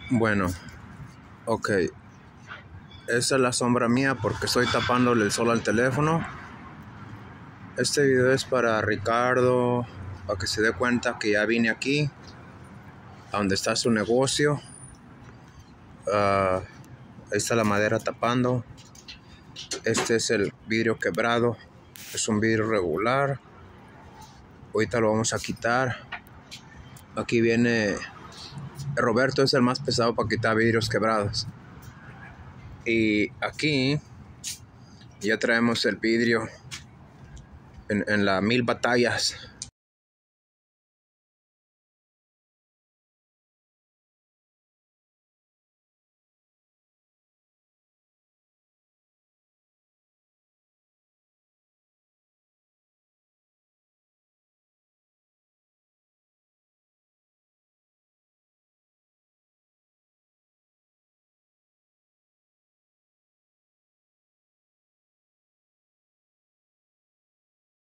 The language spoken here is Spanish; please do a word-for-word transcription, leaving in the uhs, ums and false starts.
Bueno, ok. Esa es la sombra mía porque estoy tapándole el sol al teléfono. Este video es para Ricardo, para que se dé cuenta que ya vine aquí, a donde está su negocio. Uh, ahí está la madera tapando. Este es el vidrio quebrado. Es un vidrio regular. Ahorita lo vamos a quitar. Aquí viene Roberto, es el más pesado para quitar vidrios quebrados. Y aquí ya traemos el vidrio en, en la mil batallas.